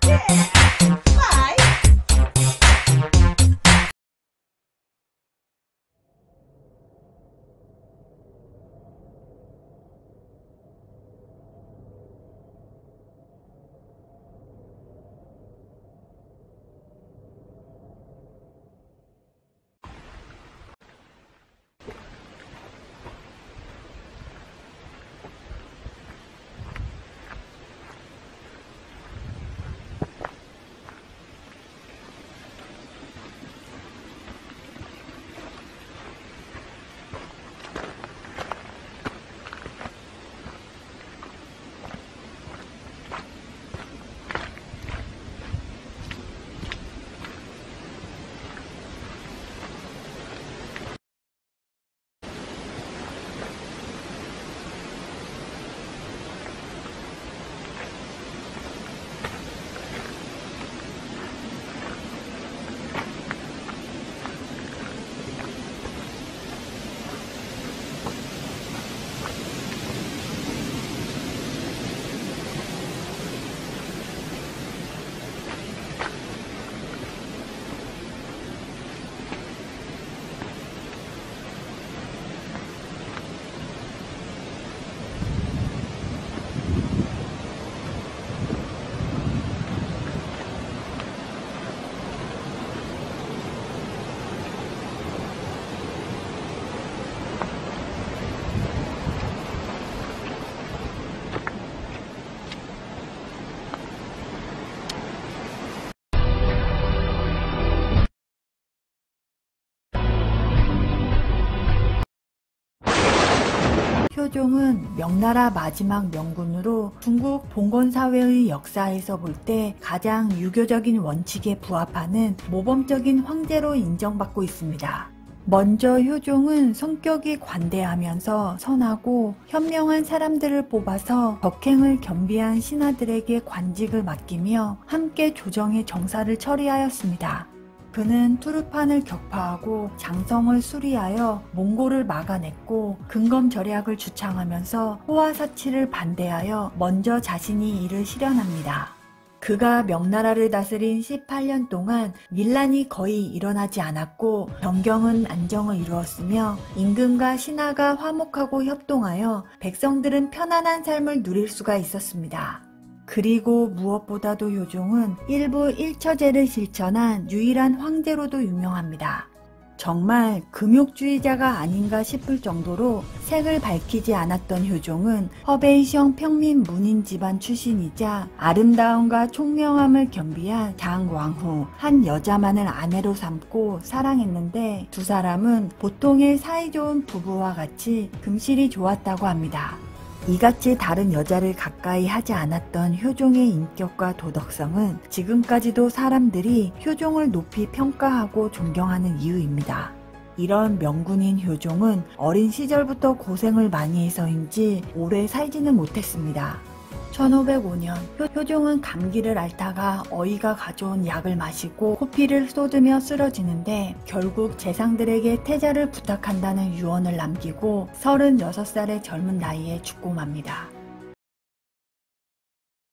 Bye. 효종은 명나라 마지막 명군으로 중국 봉건사회의 역사에서 볼 때 가장 유교적인 원칙에 부합하는 모범적인 황제로 인정받고 있습니다. 먼저 효종은 성격이 관대하면서 선하고 현명한 사람들을 뽑아서 덕행을 겸비한 신하들에게 관직을 맡기며 함께 조정의 정사를 처리하였습니다. 그는 투르판을 격파하고 장성을 수리하여 몽골을 막아냈고 근검절약을 주창하면서 호화사치를 반대하여 먼저 자신이 이를 실현합니다. 그가 명나라를 다스린 18년 동안 밀란이 거의 일어나지 않았고 정경은 안정을 이루었으며 임금과 신하가 화목하고 협동하여 백성들은 편안한 삶을 누릴 수가 있었습니다. 그리고 무엇보다도 효종은 일부 일처제를 실천한 유일한 황제로도 유명합니다. 정말 금욕주의자가 아닌가 싶을 정도로 색을 밝히지 않았던 효종은 허베이성 평민 문인 집안 출신이자 아름다움과 총명함을 겸비한 장왕후 한 여자만을 아내로 삼고 사랑했는데 두 사람은 보통의 사이좋은 부부와 같이 금실이 좋았다고 합니다. 이같이 다른 여자를 가까이 하지 않았던 효종의 인격과 도덕성은 지금까지도 사람들이 효종을 높이 평가하고 존경하는 이유입니다. 이런 명군인 효종은 어린 시절부터 고생을 많이 해서인지 오래 살지는 못했습니다. 1505년 효종은 감기를 앓다가 어이가 가져온 약을 마시고 코피를 쏟으며 쓰러지는데 결국 재상들에게 태자를 부탁한다는 유언을 남기고 36살의 젊은 나이에 죽고 맙니다.